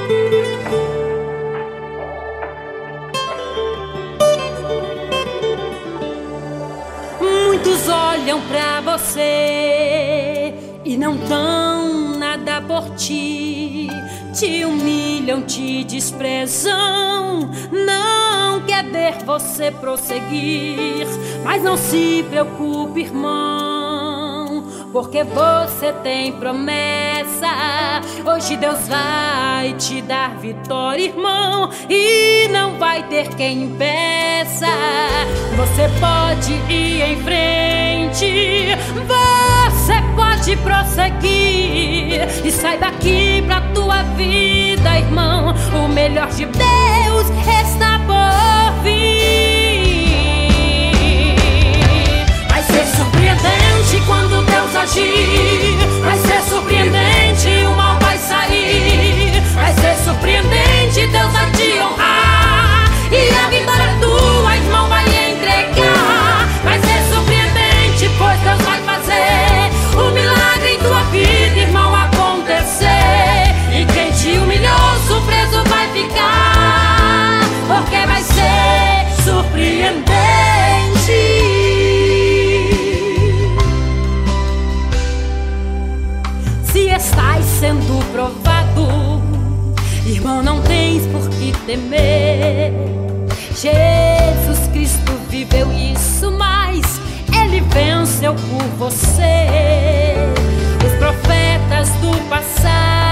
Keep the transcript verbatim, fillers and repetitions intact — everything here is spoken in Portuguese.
Muitos olham pra você e não dão nada por ti. Te humilham, te desprezam, não quer ver você prosseguir. Mas não se preocupe, irmão, porque você tem promessa. Hoje Deus vai te dar vitória, irmão, e não vai ter quem impeça. Você pode ir em frente, você pode prosseguir. E saiba que pra tua vida, irmão, o melhor de Deus está por vir. Vai ser surpreendente quando Deus agir. Vai ser surpreendente, o mal vai sair. Vai ser surpreendente, Deus vai te honrar. E a vitória tua, irmão, vai entregar. Vai ser surpreendente, pois Deus vai fazer o milagre em tua vida, irmão, acontecer. E quem te humilhou, surpreso vai ficar, porque vai ser surpreendente. Se estás sendo provado, irmão, não tens por que temer. Jesus Cristo viveu isso, mas Ele venceu por você. Os profetas do passado